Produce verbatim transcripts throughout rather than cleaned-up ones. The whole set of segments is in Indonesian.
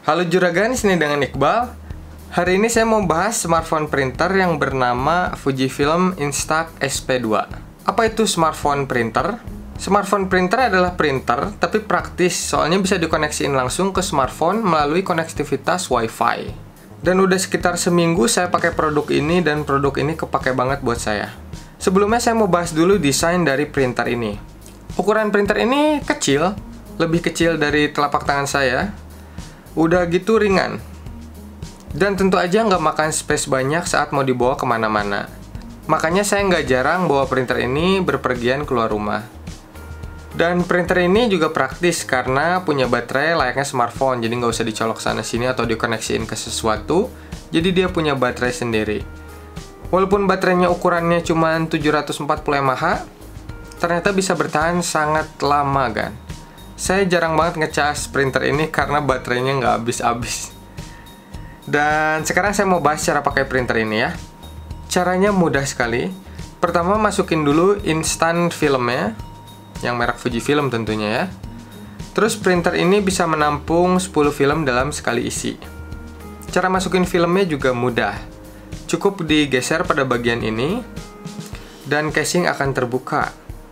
Halo Juragan, sini dengan Iqbal. Hari ini saya mau bahas smartphone printer yang bernama Fujifilm Instax S P dua. Apa itu smartphone printer? Smartphone printer adalah printer, tapi praktis soalnya bisa dikoneksiin langsung ke smartphone melalui konektivitas Wi-Fi. Dan udah sekitar seminggu saya pakai produk ini dan produk ini kepake banget buat saya. Sebelumnya saya mau bahas dulu desain dari printer ini. Ukuran printer ini kecil, lebih kecil dari telapak tangan saya. Udah gitu ringan. Dan tentu aja nggak makan space banyak saat mau dibawa kemana-mana. Makanya saya nggak jarang bawa printer ini berpergian keluar rumah. Dan printer ini juga praktis karena punya baterai layaknya smartphone. Jadi nggak usah dicolok sana-sini atau dikoneksiin ke sesuatu. Jadi dia punya baterai sendiri. Walaupun baterainya ukurannya cuma tujuh ratus empat puluh mAh, ternyata bisa bertahan sangat lama kan. Saya jarang banget ngecas printer ini karena baterainya nggak habis-habis. Dan sekarang saya mau bahas cara pakai printer ini ya. Caranya mudah sekali. Pertama masukin dulu instant filmnya, yang merek Fujifilm tentunya ya. Terus printer ini bisa menampung sepuluh film dalam sekali isi. Cara masukin filmnya juga mudah. Cukup digeser pada bagian ini, dan casing akan terbuka.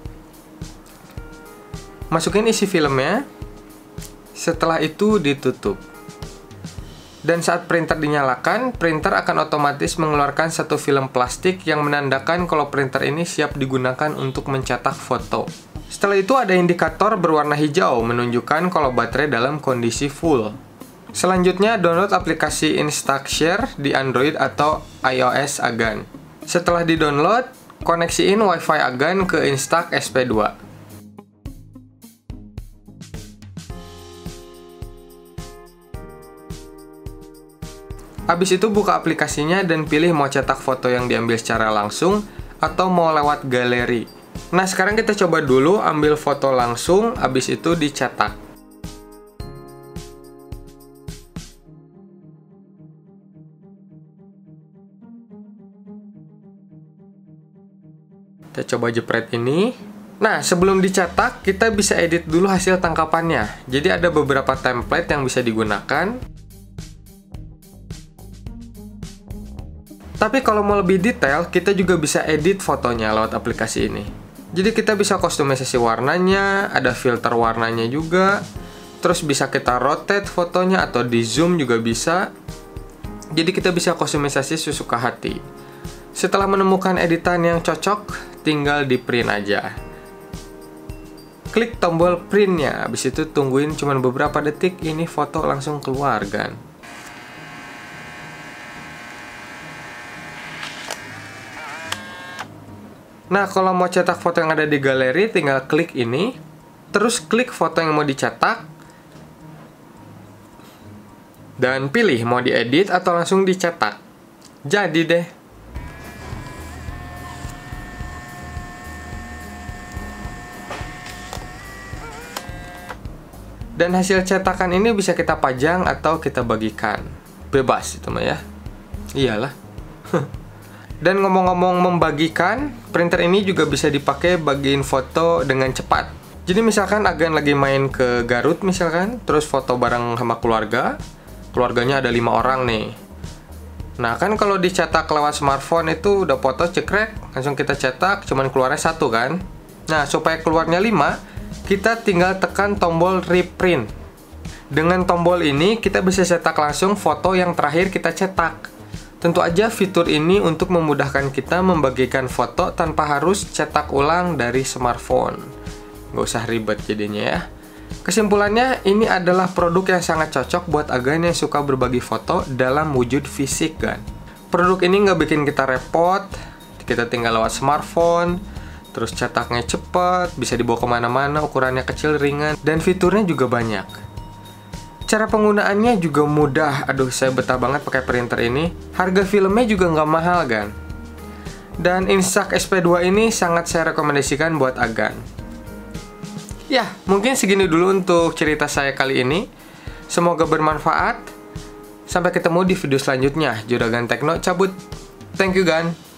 Masukin isi filmnya, setelah itu ditutup. Dan saat printer dinyalakan, printer akan otomatis mengeluarkan satu film plastik yang menandakan kalau printer ini siap digunakan untuk mencetak foto. Setelah itu ada indikator berwarna hijau menunjukkan kalau baterai dalam kondisi full. Selanjutnya download aplikasi Instaxshare di Android atau iOS Agan. Setelah di-download, koneksiin Wi-Fi Agan ke Instax S P dua. Habis itu buka aplikasinya dan pilih mau cetak foto yang diambil secara langsung atau mau lewat galeri. Nah sekarang kita coba dulu ambil foto langsung, habis itu dicetak. Kita coba jepret ini. Nah sebelum dicetak kita bisa edit dulu hasil tangkapannya. Jadi ada beberapa template yang bisa digunakan. Tapi kalau mau lebih detail, kita juga bisa edit fotonya lewat aplikasi ini. Jadi kita bisa kustomisasi warnanya, ada filter warnanya juga. Terus bisa kita rotate fotonya atau di zoom juga bisa. Jadi kita bisa kustomisasi sesuka hati. Setelah menemukan editan yang cocok, tinggal di print aja. Klik tombol printnya, habis itu tungguin cuma beberapa detik, ini foto langsung keluar kan. Nah, kalau mau cetak foto yang ada di galeri, tinggal klik ini. Terus klik foto yang mau dicetak. Dan pilih mau diedit atau langsung dicetak. Jadi deh. Dan hasil cetakan ini bisa kita pajang atau kita bagikan. Bebas itu mah ya. Iyalah. Dan ngomong-ngomong membagikan, printer ini juga bisa dipakai bagiin foto dengan cepat. Jadi misalkan Agan lagi main ke Garut misalkan, terus foto bareng sama keluarga, keluarganya ada lima orang nih. Nah kan kalau dicetak lewat smartphone itu udah foto cekrek, langsung kita cetak, cuman keluarnya satu kan. Nah supaya keluarnya lima, kita tinggal tekan tombol reprint. Dengan tombol ini kita bisa cetak langsung foto yang terakhir kita cetak. Tentu aja fitur ini untuk memudahkan kita membagikan foto tanpa harus cetak ulang dari smartphone. Nggak usah ribet jadinya ya. Kesimpulannya, ini adalah produk yang sangat cocok buat Agan yang suka berbagi foto dalam wujud fisik kan. Produk ini nggak bikin kita repot, kita tinggal lewat smartphone, terus cetaknya cepet, bisa dibawa kemana-mana, ukurannya kecil, ringan, dan fiturnya juga banyak. Cara penggunaannya juga mudah. Aduh, saya betah banget pakai printer ini. Harga filmnya juga nggak mahal kan. Dan Instax S P dua ini sangat saya rekomendasikan buat Agan. Ya, mungkin segini dulu untuk cerita saya kali ini. Semoga bermanfaat. Sampai ketemu di video selanjutnya. Juragan Tekno cabut. Thank you, Gan.